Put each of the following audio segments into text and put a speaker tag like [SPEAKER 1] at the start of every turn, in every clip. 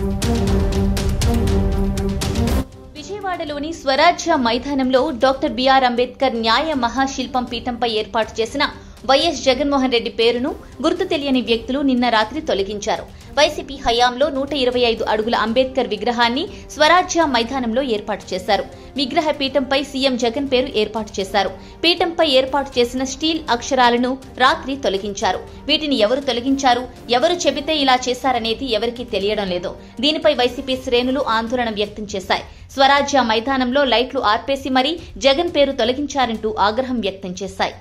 [SPEAKER 1] విజయవాడలోని స్వరాజ్య మైదానంలో doctor BR Ambedkar న్యాయ మహాశిల్పం పీఠంపై ఏర్పాటు చేసిన వైఎస్ జగన్మోహన్ రెడ్డి పేరును గుర్తు తెలియని వ్యక్తులు నిన్న రాత్రి తొలగించారు. వైసీపీ హయాంలో 125 అడుగుల అంబేద్కర్ విగ్రహాన్ని స్వరాజ్య మైదానంలో ఏర్పాటు చేశారు. విగ్రహ పీఠంపై సీఎం జగన్ పేరు ఏర్పాటు చేశారు. పీఠంపై ఏర్పాటు చేసిన స్టీల్ అక్షరాలను రాత్రి తొలగించారు. వీటిని ఎవరు తొలగించారు, ఎవరు చెబితే ఇలా చేశారనేది ఎవరికీ తెలియడం లేదు. దీనిపై వైసీపీ శ్రేణులు ఆందోళన వ్యక్తం చేశాయి. స్వరాజ్య మైదానంలో లైట్లు ఆర్పేసి మరీ జగన్ పేరు తొలగించారంటూ ఆగ్రహం వ్యక్తం చేశాయి.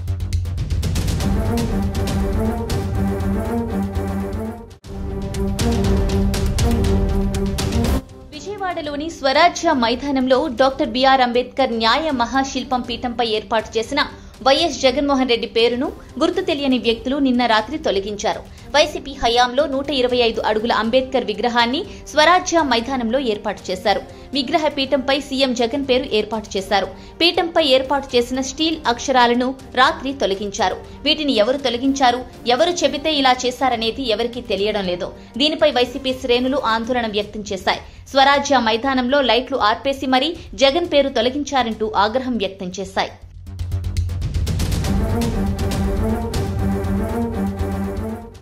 [SPEAKER 1] విజయవాడలోని స్వరాజ్య మైదానంలో డాక్టర్ బిఆర్ అంబేద్కర్ న్యాయ మహాశిల్పం పీఠంపై ఏర్పాటు చేసిన వైఎస్ జగన్మోహన్ రెడ్డి పేరును గుర్తు తెలియని వ్యక్తులు నిన్న రాత్రి తొలగించారు. వైసీపీ హయాంలో 125 అడుగుల అంబేద్కర్ విగ్రహాన్ని స్వరాజ్య మైదానంలో ఏర్పాటు చేశారు. విగ్రహ పీఠంపై సీఎం జగన్ పేరు ఏర్పాటు చేశారు. పీఠంపై ఏర్పాటు చేసిన స్టీల్ అక్షరాలను రాత్రి తొలగించారు. వీటిని ఎవరు తొలగించారు, ఎవరు చెబితే ఇలా చేశారనేది ఎవరికీ తెలియడం లేదు. దీనిపై వైసీపీ శ్రేణులు ఆందోళన వ్యక్తం చేశాయి. స్వరాజ్య మైదానంలో లైట్లు ఆర్పేసి మరీ జగన్ పేరు తొలగించారంటూ ఆగ్రహం వ్యక్తం చేశాయి.